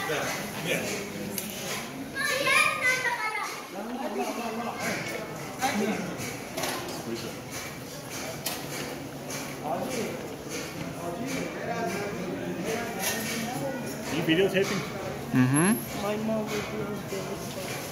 You videotaping? Mm-hmm. My mom will do this.